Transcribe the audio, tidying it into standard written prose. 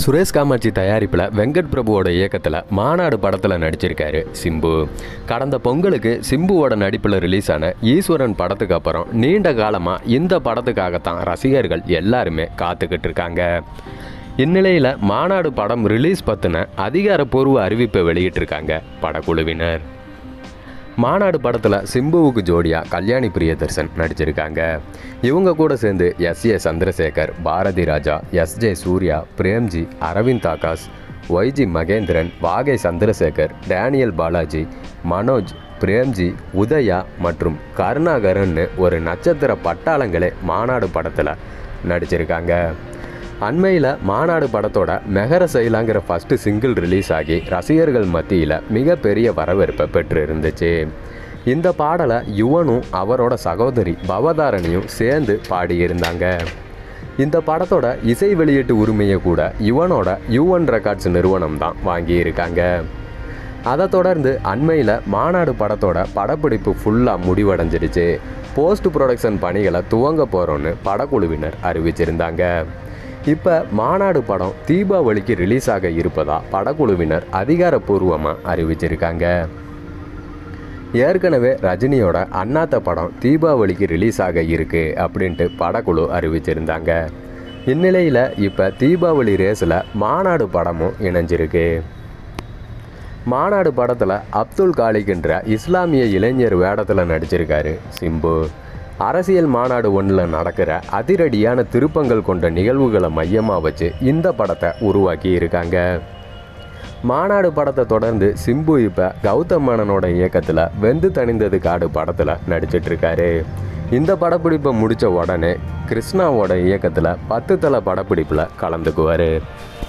சுரேஷ் காமாட்சி தயாரிப்பில் வெங்கட் பிரபுவோட இயக்கத்தில் மாநாடு படத்தில் நடிச்சிருக்காரு சிம்பு. கடந்த பொங்கலுக்கு சிம்புவோட நடிப்பில் ரிலீஸ் ஆன ஈஸ்வரன் படத்துக்கு அப்புறம் நீண்ட காலமாக இந்த படத்துக்காகத்தான் ரசிகர்கள் எல்லாருமே காத்துக்கிட்டு இருக்காங்க. இந்நிலையில் மாநாடு படம் ரிலீஸ் பற்றின அதிகாரப்பூர்வ அறிவிப்பை வெளியிட்டிருக்காங்க படக்குழுவினர். மாநாடு படத்தில் சிம்புவுக்கு ஜோடியாக கல்யாணி பிரியதர்சன் நடிச்சிருக்காங்க. இவங்க கூட சேர்ந்து S A. Chandrasekhar, Bharathi Raja, S J. Surya, Premji, Arvind Akash, Y G. Mahendran, Vagai Chandrasekhar, Daniel Balaji, Manoj, Premji, Udhaya மற்றும் கருணாகரன்னு ஒரு நட்சத்திர பட்டாளங்களே மாநாடு படத்தில் நடிச்சிருக்காங்க. அண்மையில் மாநாடு படத்தோட மெகர செயலாங்கிற ஃபஸ்ட்டு சிங்கிள் ரிலீஸ் ஆகி ரசிகர்கள் மத்தியில் மிகப்பெரிய வரவேற்பை பெற்று இருந்துச்சு. இந்த பாடலை யுவனும் அவரோட சகோதரி பவதாரணியும் சேர்ந்து பாடியிருந்தாங்க. இந்த படத்தோட இசை வெளியீட்டு உரிமையை கூட யுவனோட யுவன் ரெக்கார்ட்ஸ் நிறுவனம் தான் வாங்கியிருக்காங்க. அதை தொடர்ந்து அண்மையில் மாநாடு படத்தோட படப்பிடிப்பு ஃபுல்லாக முடிவடைஞ்சிடுச்சு. போஸ்ட் ப்ரொடக்ஷன் பணிகளை துவங்க போகிறோன்னு படக்குழுவினர் அறிவிச்சிருந்தாங்க. இப்போ மாநாடு படம் தீபாவளிக்கு ரிலீஸ் ஆக இருப்பதா படக்குழுவினர் அதிகாரப்பூர்வமாக அறிவிச்சிருக்காங்க. ஏற்கனவே ரஜினியோட அண்ணாத்த படம் தீபாவளிக்கு ரிலீஸ் ஆக இருக்கு அப்படின்ட்டு படக்குழு அறிவிச்சிருந்தாங்க. இந்நிலையில் இப்போ தீபாவளி ரேஸில் மாநாடு படமும் இணைஞ்சிருக்கு. மாநாடு படத்தில் அப்துல் காலிக்ன்ற இஸ்லாமிய இளைஞர் வேடத்தில் நடிச்சிருக்காரு சிம்பு. அரசியல் மாநாடு ஒன்றில் நடக்கிற அதிரடியான திருப்பங்கள் கொண்ட நிகழ்வுகளை மையமாக வச்சு இந்த படத்தை உருவாக்கி இருக்காங்க. மாநாடு படத்தை தொடர்ந்து சிம்பு இப்போ கௌதம் மேனனோட இயக்கத்தில் வெந்து தணிந்தது காடு படத்தில் நடிச்சிட்ருக்காரு. இந்த படப்பிடிப்பை முடித்த உடனே கிருஷ்ணாவோட இயக்கத்தில் 10 தல படப்பிடிப்பில் கலந்துக்குவார்.